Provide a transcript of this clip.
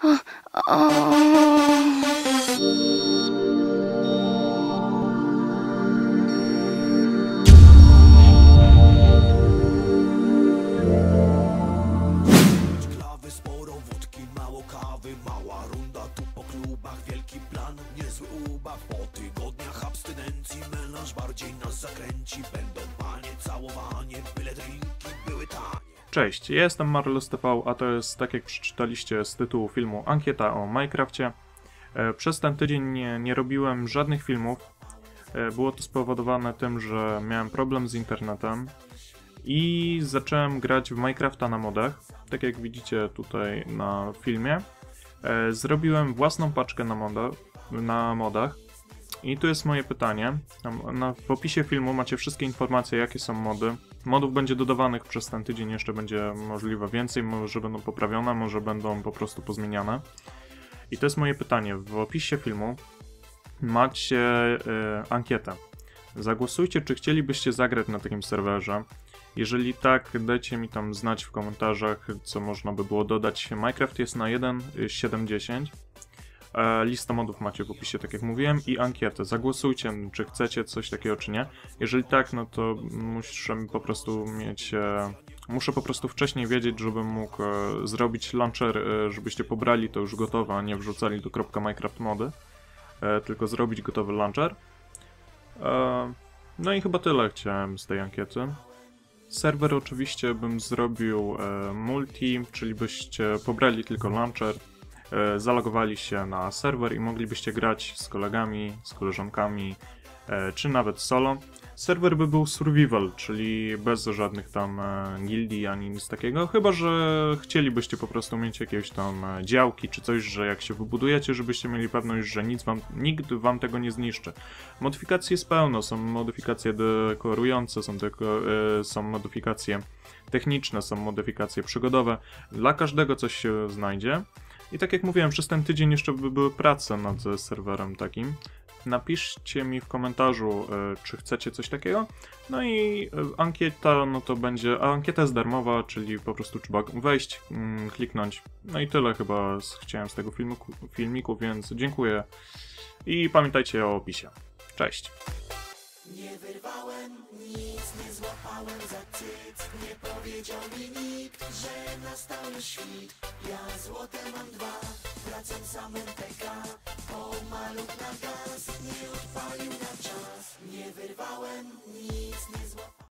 Klawy, sporo wódki, mało kawy, mała runda tu po klubach, wielki plan, niezły ubaw. Po tygodniach abstynencji melanż bardziej nas zakręci. Będą panie, całowanie, byle drinki były tanie. Cześć, ja jestem Marlos TV, a to jest, tak jak przeczytaliście z tytułu filmu, ankieta o Minecrafcie. Przez ten tydzień nie robiłem żadnych filmów. Było to spowodowane tym, że miałem problem z internetem i zacząłem grać w Minecrafta na modach, tak jak widzicie tutaj na filmie. Zrobiłem własną paczkę na modach i tu jest moje pytanie. W opisie filmu macie wszystkie informacje, jakie są mody. Modów będzie dodawanych przez ten tydzień, jeszcze będzie możliwe więcej, może będą poprawione, może będą po prostu pozmieniane. I to jest moje pytanie. W opisie filmu macie ankietę. Zagłosujcie, czy chcielibyście zagrać na takim serwerze. Jeżeli tak, dajcie mi tam znać w komentarzach, co można by było dodać. Minecraft jest na 1.7.10. Lista modów macie w opisie, tak jak mówiłem, i ankietę. Zagłosujcie, czy chcecie coś takiego, czy nie. Jeżeli tak, no to muszę po prostu wcześniej wiedzieć, żebym mógł zrobić launcher, żebyście pobrali to już gotowe, a nie wrzucali do .minecraft mody, tylko zrobić gotowy launcher. No i chyba tyle chciałem z tej ankiety. Serwer oczywiście bym zrobił multi, czyli byście pobrali tylko launcher, zalogowali się na serwer i moglibyście grać z kolegami, z koleżankami, czy nawet solo. Serwer by był survival, czyli bez żadnych tam gildii ani nic takiego, chyba że chcielibyście po prostu mieć jakieś tam działki czy coś, że jak się wybudujecie, żebyście mieli pewność, że nikt wam tego nie zniszczy. Modyfikacji jest pełno, są modyfikacje dekorujące, są modyfikacje techniczne, są modyfikacje przygodowe, dla każdego coś się znajdzie. I tak jak mówiłem, przez ten tydzień jeszcze by były prace nad serwerem takim. Napiszcie mi w komentarzu, czy chcecie coś takiego. No i ankieta, no to będzie, a ankieta jest darmowa, czyli po prostu trzeba wejść, kliknąć. No i tyle chyba chciałem z tego filmiku, więc dziękuję. I pamiętajcie o opisie. Cześć! Nie wyrwałem nic, nie złapałem za cyc. Nie powiedział mi nikt, że nastał już świt. Ja złote mam dwa, wracam sam MTK. O maluch na gaz, nie odpalił na czas. Nie wyrwałem nic, nie złapałem.